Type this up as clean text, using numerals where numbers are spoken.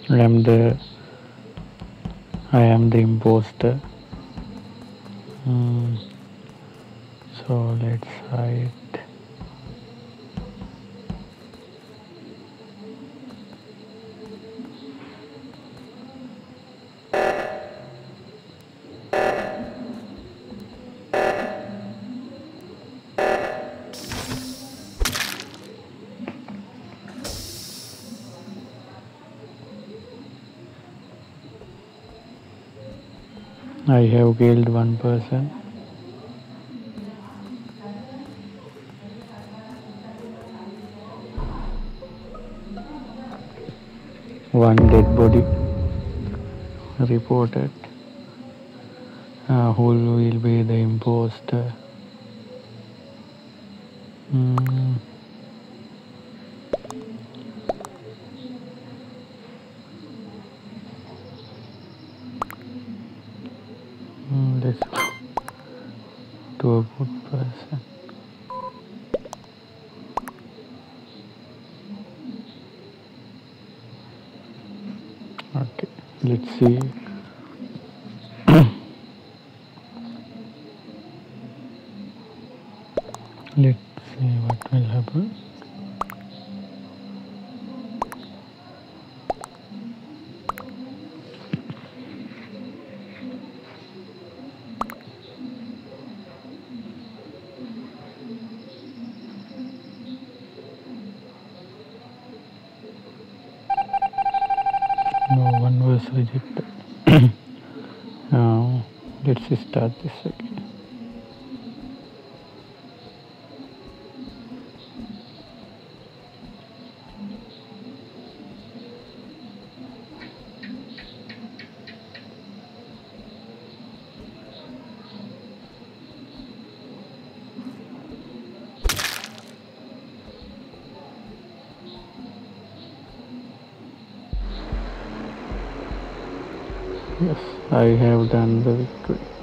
I am the imposter. Hmm. So let's hide. I have killed one person. One dead body reported. Who will be the imposter? Hmm. Let's go to a good person. Okay, let's see. Let's see what will happen. No one was rejected. Now let's start this again. Yes, I have done the victory.